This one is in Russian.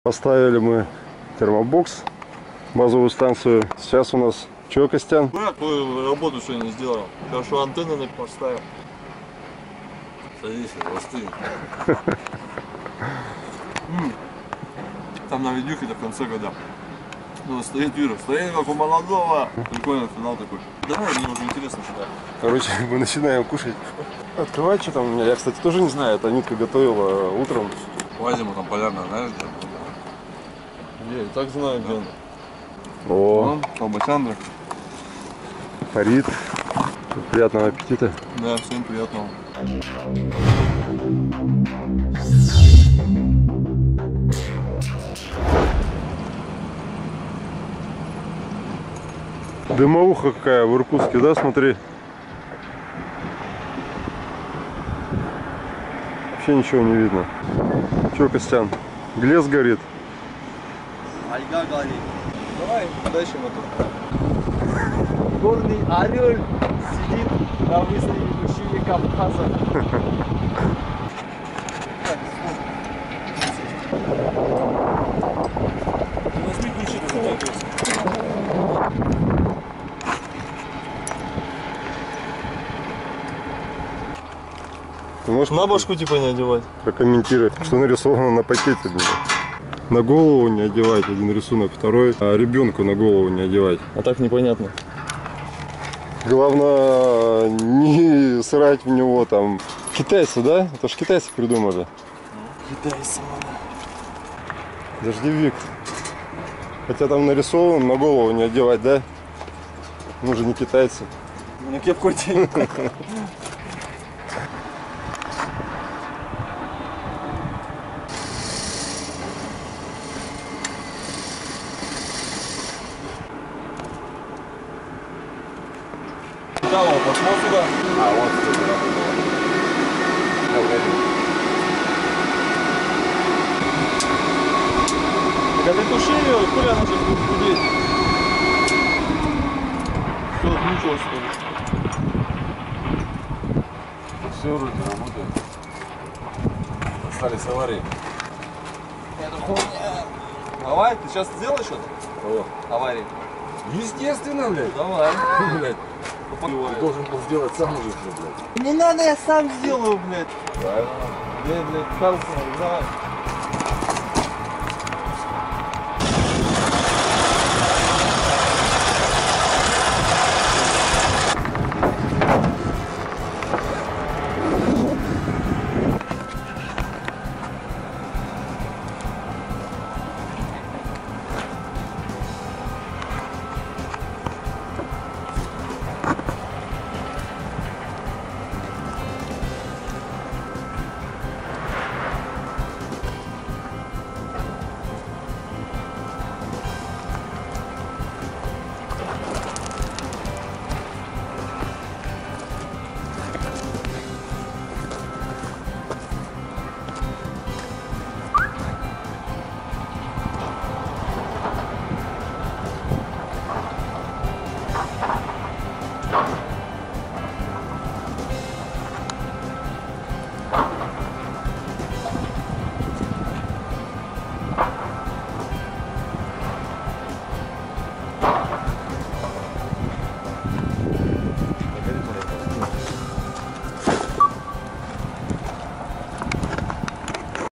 Поставили мы термобокс, базовую станцию. Сейчас у нас что, Костян? Я твою работу сегодня сделал. Хорошо, антенны поставил. Садись, остынь. Там на видюхе-то в конце года. Ну, стоит Юра, стоит как у молодого. Прикольный финал такой. Давай, мне уже интересно сюда. Короче, мы начинаем кушать. Открывать, что там у меня. Я, кстати, тоже не знаю. Это Нитка готовила утром. По зиму там полярная, знаешь, где? Я и так знаю, где он. О, Колбасяндрик. Фарид. Приятного аппетита. Да, всем приятного. Дымовуха какая в Иркутске, да, смотри. Вообще ничего не видно. Че, Костян, глез горит? Айга горит. Давай, дальше мотор. Горный орел сидит на выступе вершине Кавказа. Возьми ключи, ты затягивайся. Ты можешь на башку типа не одевать? Прокомментировать, что нарисовано на пакете. На голову не одевать один рисунок, второй, а ребенку на голову не одевать. А так непонятно. Главное не срать в него там. Китайцы, да? Это ж китайцы придумали. Китайцы. Дождевик. Хотя там нарисован, на голову не одевать, да? Мы же не китайцы. У меня кепку одень. Да, он пошел сюда. А, вот сюда. Так ты туши ее, и хули она сейчас будет гудеть. Все, отключилось что ли? Все вроде работает. Остались аварии. Это хуйня. Давай, ты сейчас сделаешь это? Кого? Аварии. Естественно, блядь. Давай. Блядь. Ты должен был сделать сам уже все, блядь. Не надо, я сам сделаю, блядь. Правильно. Блядь, Карлсон, давай.